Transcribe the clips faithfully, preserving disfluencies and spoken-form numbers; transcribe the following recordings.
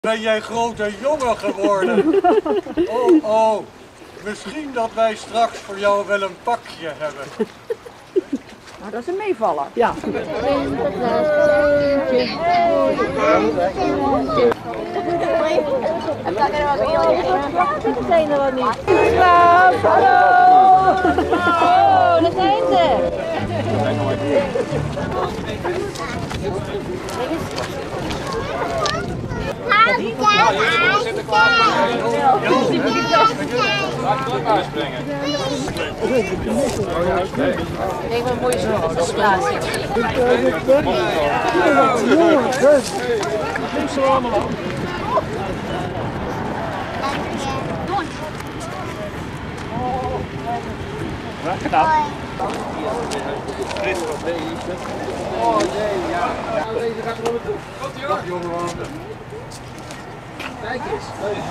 Ben jij grote jongen geworden? Oh, oh. Misschien dat wij straks voor jou wel een pakje hebben. Nou, dat is een meevaller. Ja. Dat zijn er wel niet. Klaas, hallo! Oh, daar zijn ze! Kijk wat mooie Sinterklaas. Graag gedaan. Oh nee, ja. Ja, deze gaat er onder toe. Dag jongen. Kijk eens.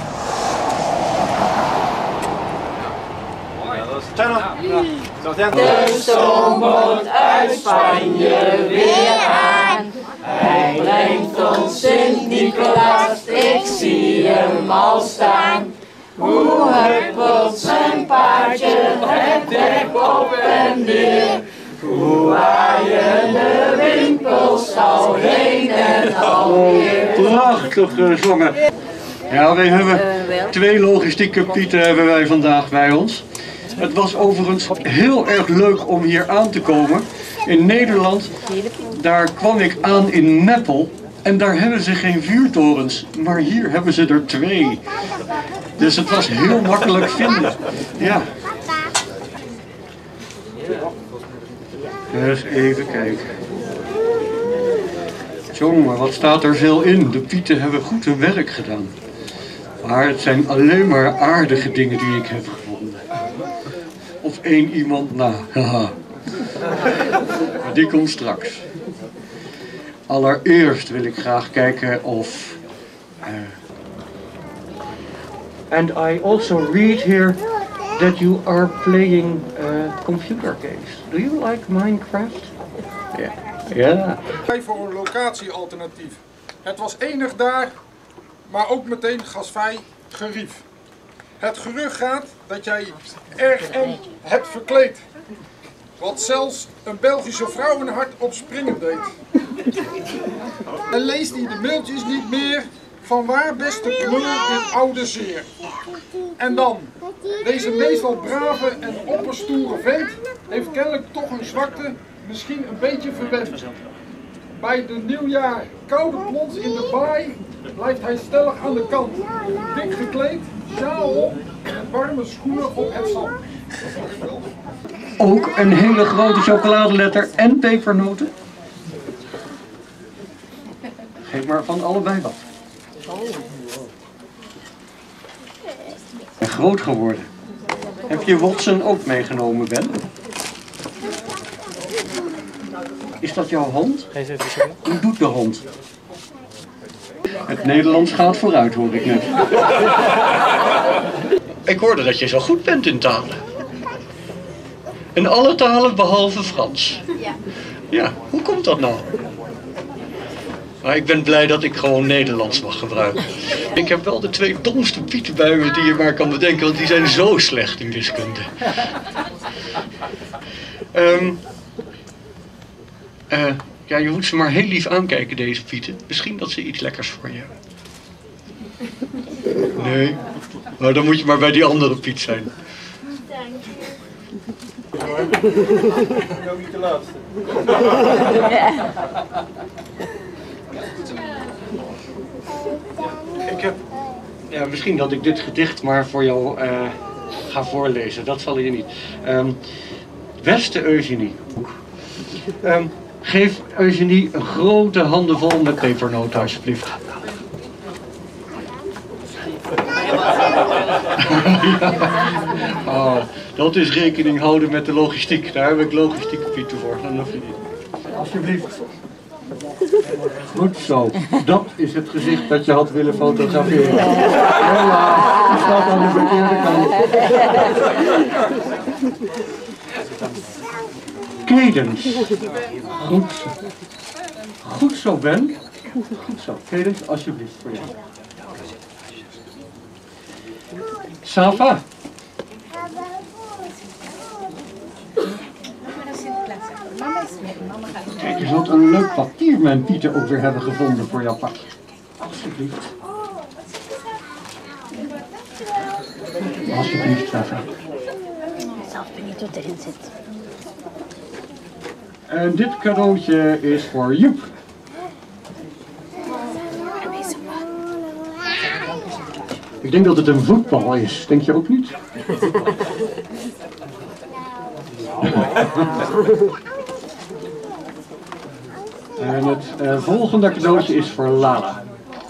De zon komt uit Spanje weer aan. Hij brengt ons Sint-Nicolaas, ik zie hem al staan. Hoe huppelt zijn paardje het dek op en neer. Hoe waaien de wimpels al heen en alweer. Prachtig gezongen. Ja, wij hebben twee logistieke pieten hebben wij vandaag bij ons. Het was overigens heel erg leuk om hier aan te komen. In Nederland, daar kwam ik aan in Meppel. En daar hebben ze geen vuurtorens, maar hier hebben ze er twee. Dus het was heel makkelijk vinden. Ja. Dus even kijken. Jongen, wat staat er veel in? De pieten hebben goed hun werk gedaan. Maar het zijn alleen maar aardige dingen die ik heb gevonden. Of één iemand na. Haha. Maar die komt straks. Allereerst wil ik graag kijken of... Uh... And I also read here that you are playing uh, computer games. Do you like Minecraft? Ja. Yeah. Yeah. Voor een locatiealternatief. Het was enig daar, maar ook meteen gasvrij gerief. Het gerucht gaat dat jij erg eng hebt verkleed. Wat zelfs een Belgische vrouwenhart op springen deed. En leest hij de mailtjes niet meer van waar beste knul dit oude zeer. En dan, deze meestal brave en opperstoere vent heeft kennelijk toch een zwakte, misschien een beetje verwend. Bij de nieuwjaar koude plons in de baai blijft hij stellig aan de kant. Dik gekleed, sjaal op en warme schoenen op het zand. Ook een hele grote chocoladeletter en pepernoten. Geef maar van allebei wat. En groot geworden. Heb je Watson ook meegenomen, Ben? Is dat jouw hond? Hoe doet de hond? Het Nederlands gaat vooruit, hoor ik net. Ik hoorde dat je zo goed bent in talen. In alle talen behalve Frans. Ja. Ja, hoe komt dat nou? Maar ik ben blij dat ik gewoon Nederlands mag gebruiken. Ik heb wel de twee domste pieten bij me die je maar kan bedenken, want die zijn zo slecht in wiskunde. Um, uh, ja, je moet ze maar heel lief aankijken, deze pieten. Misschien dat ze iets lekkers voor je hebben. Nee, nou, dan moet je maar bij die andere Piet zijn. Ook niet de laatste. Ik heb, ja, misschien dat ik dit gedicht maar voor jou uh, ga voorlezen. Dat zal je niet. Um, beste Eugenie. Um, geef Eugenie een grote handenvol met pepernoten, alsjeblieft. Ja. Oh, dat is rekening houden met de logistiek. Daar heb ik logistieke pieten voor. Dan hoef je niet. Alsjeblieft. Goed zo. Dat is het gezicht dat je had willen fotograferen. Hela, je staat aan de verkeerde kant. Cadence. Goed zo. Goed zo, Ben. Goed zo. Cadence, alsjeblieft voor jou. Safa. Kijk eens wat een leuk papier mijn Pieter ook weer hebben gevonden voor jouw pakje. Alsjeblieft. Alsjeblieft, Safa. Zelf ben niet wat erin zit. En dit cadeautje is voor Joep. Ik denk dat het een voetbal is, denk je ook niet? En het uh, volgende cadeautje is voor Lala.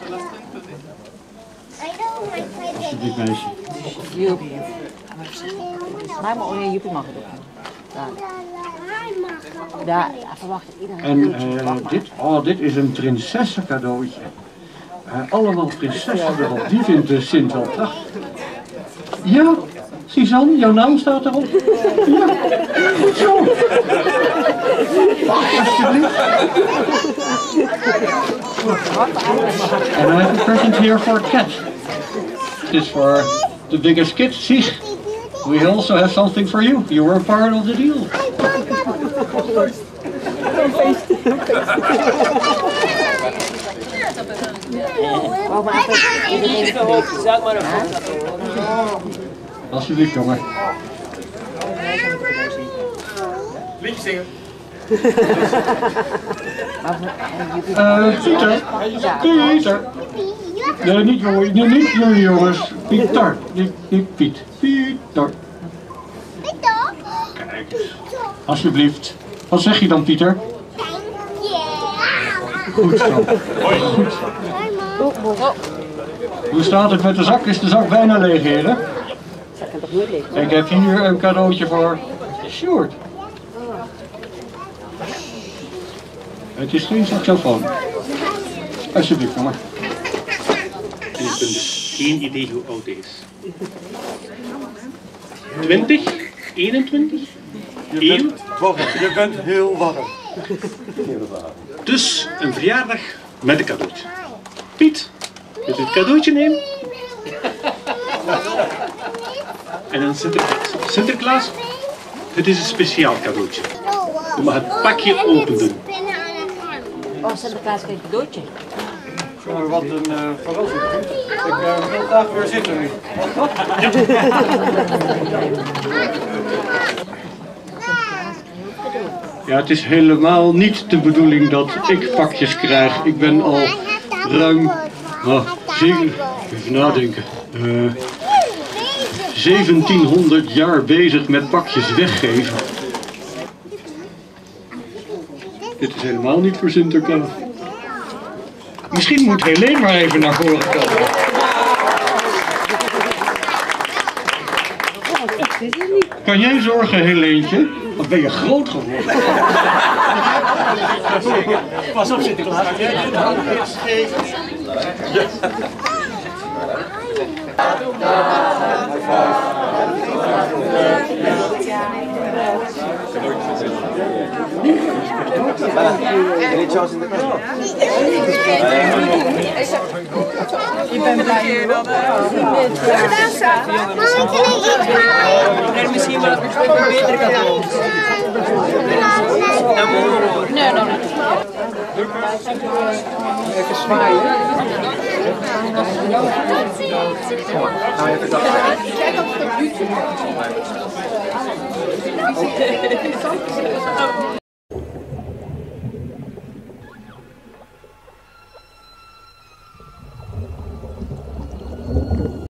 Alsjeblieft, meisje. Joep. Maar maar Joepie mag het ook. Daar. Daar, verwacht iedereen. En uh, dit, oh, dit is een prinsessencadeautje. Uh, allemaal prinsessen erop. Die vindt de Sint wel prachtig. Ja, Suzanne, jouw naam staat erop. Ja, goed zo. Alsjeblieft. And I have a present here for Cat. This is for the biggest kid, Sieg. We also have something for you. You were a part of the deal. Alsjeblieft, jongen. Liedje zingen. Uh, Pieter. Pieter. Nee, niet jongen, nee, niet jullie jongens. Pieter, niet, niet Piet. Pieter. Kijk eens. Alsjeblieft. Wat zeg je dan, Pieter? Goed zo. Goed zo. Hoe staat het met de zak? Is de zak bijna leeg, heren? Ik heb hier een cadeautje voor Sjoerd. Het is geen saxofoon. Alsjeblieft, jongen. En ik ben dus geen idee hoe oud hij is. twintig? eenentwintig? één? Je bent heel warm. Dus een verjaardag met een cadeautje. Piet, wil je het cadeautje nemen? En dan Sinterklaas. Sinterklaas, het is een speciaal cadeautje. Je mag het pakje open doen. Oh, Sinterklaas geen cadeautje. Jongen, wat een uh, verrassing. Ik uh, wil graag weer zitten nu. Ja, het is helemaal niet de bedoeling dat ik pakjes krijg. Ik ben al ruim, oh, zeven, even nadenken, uh, zeventienhonderd jaar bezig met pakjes weggeven. Dit is helemaal niet voor Sinterklaas. Misschien moet Helene maar even naar voren komen. Kan jij zorgen, Helentje? Wat ben je groot geworden? Pas op, Sinterklaas. Ik ben blij dat er misschien wel een betere cadeau. Nee, nog niet. Even zwaaien.